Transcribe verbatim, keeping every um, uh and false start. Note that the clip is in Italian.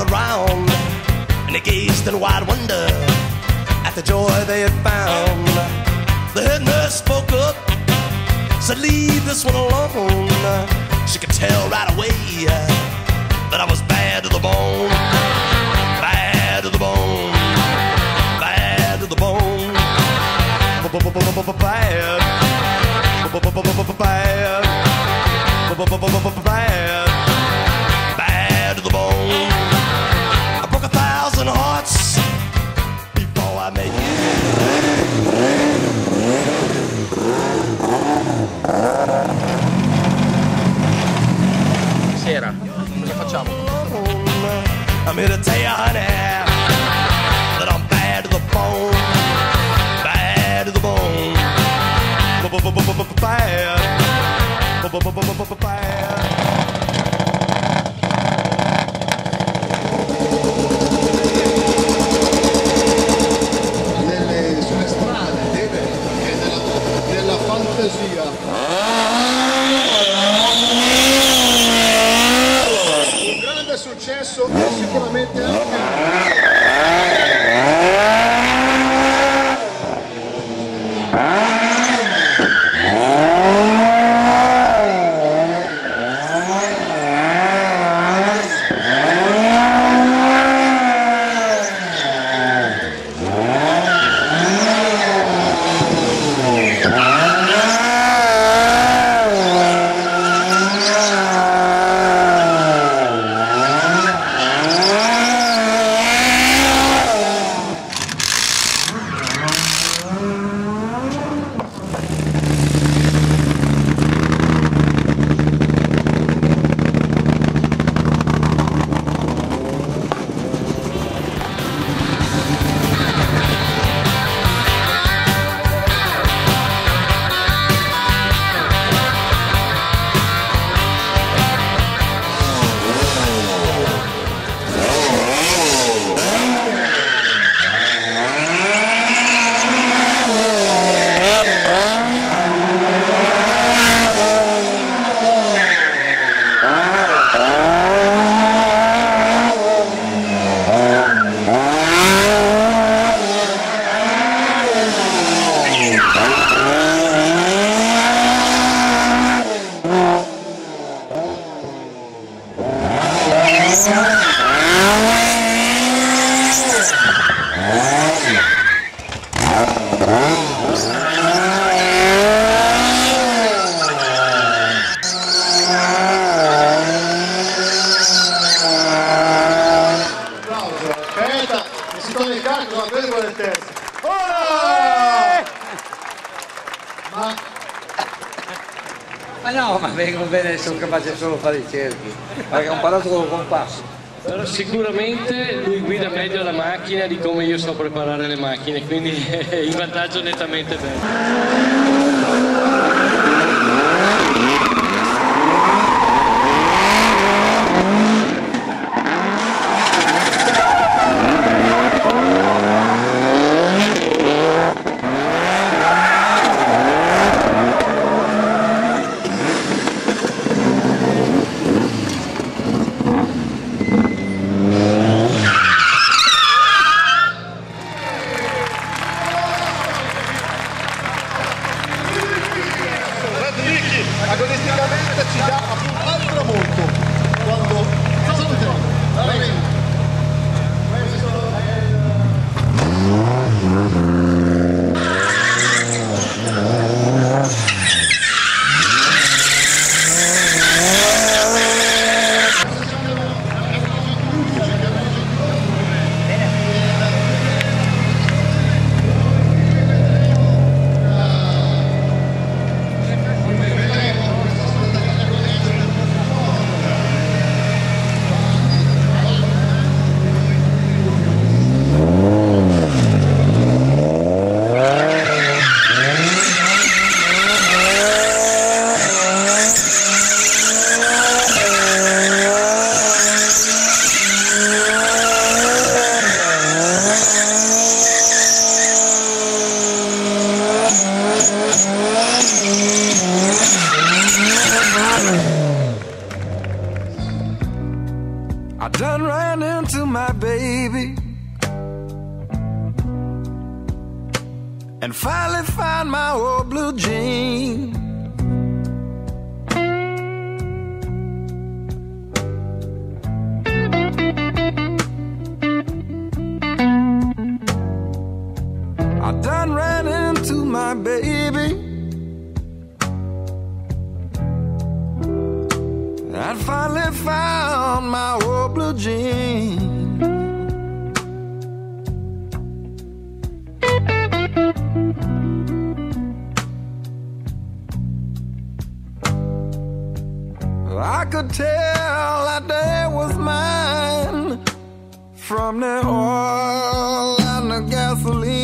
gathered round, and they gazed in wide wonder at the joy they had found. The head nurse spoke up, said, leave this one alone. She could tell right away that I was bad to the bone. Bad to the bone. Bad to the bone. Bad. Bad. Bad. Bad to the bone. I broke a thousand hearts before I met you. Sera, cosa facciamo? I'm here to tell you, honey, that I'm bad to the bone. Bad to the bone. Bad. Bad. Nelle sue strade e nella, nella fantasia. Un grande successo e sicuramente anche sono capace solo a fare i cerchi, perché ho imparato con il compasso. Però sicuramente lui guida meglio la macchina di come io so preparare le macchine, quindi è in vantaggio nettamente bello. into my baby and finally find my old blue jean. I done ran into my baby. I finally found my old blue jean. I could tell that day was mine from the oil and the gasoline.